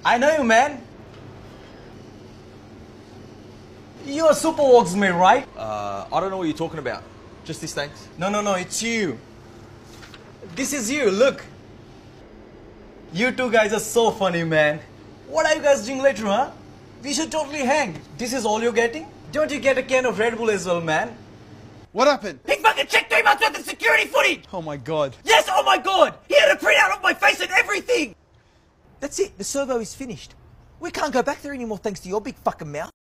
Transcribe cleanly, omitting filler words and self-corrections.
I know you, man. You're a super Wogsman, right? I don't know what you're talking about. Just this, thanks. No, it's you. This is you, look. You two guys are so funny, man. What are you guys doing later, huh? We should totally hang. This is all you're getting? Don't you get a can of Red Bull as well, man? What happened? He fucking checked 3 months worth of security footage! Oh my god. Yes, oh my god! He had a printout of my face and everything! That's it, the servo is finished. We can't go back there anymore thanks to your big fucking mouth.